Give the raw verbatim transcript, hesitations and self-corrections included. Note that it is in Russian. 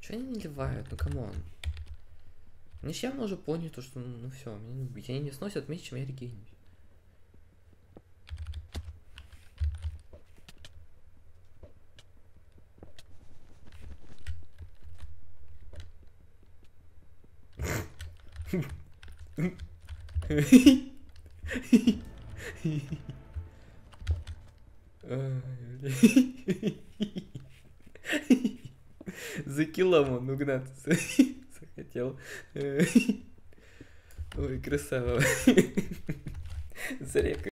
Че они не ливают? Ну камон. Они ж явно уже поняли то, что ну все, меня не убить. Они не сносят меньше, чем я регенюсь. За килом он угнаться захотел. Ой, красава. За рекой.